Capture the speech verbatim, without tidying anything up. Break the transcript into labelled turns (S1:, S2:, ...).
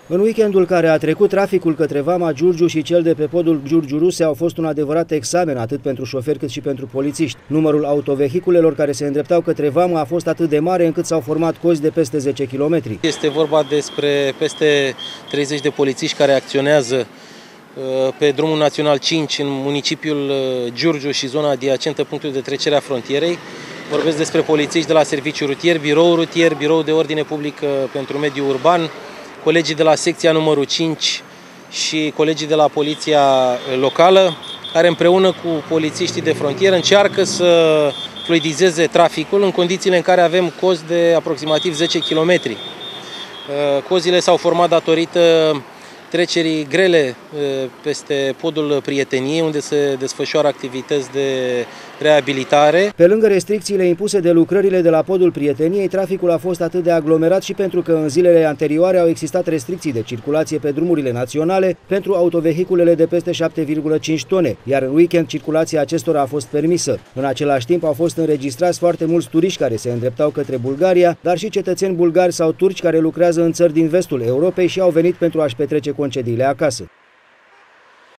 S1: În weekendul care a trecut, traficul către Vama Giurgiu și cel de pe podul Giurgiu-Ruse au fost un adevărat examen atât pentru șoferi cât și pentru polițiști. Numărul autovehiculelor care se îndreptau către Vama a fost atât de mare încât s-au format cozi de peste zece kilometri.
S2: Este vorba despre peste treizeci de polițiști care acționează pe drumul național cinci în municipiul Giurgiu și zona adiacentă punctului de trecere a frontierei. Vorbesc despre polițiști de la serviciu rutier, birou rutier, birou de ordine publică pentru mediul urban, colegii de la secția numărul cinci și colegii de la poliția locală, care împreună cu polițiștii de frontieră încearcă să fluidizeze traficul în condițiile în care avem cozi de aproximativ zece kilometri. Cozile s-au format datorită trecerii grele peste podul Prieteniei, unde se desfășoară activități de reabilitare.
S1: Pe lângă restricțiile impuse de lucrările de la podul Prieteniei, traficul a fost atât de aglomerat și pentru că în zilele anterioare au existat restricții de circulație pe drumurile naționale pentru autovehiculele de peste șapte virgulă cinci tone, iar în weekend circulația acestora a fost permisă. În același timp au fost înregistrați foarte mulți turiști care se îndreptau către Bulgaria, dar și cetățeni bulgari sau turci care lucrează în țări din vestul Europei și au venit pentru a-și petrece concediile acasă.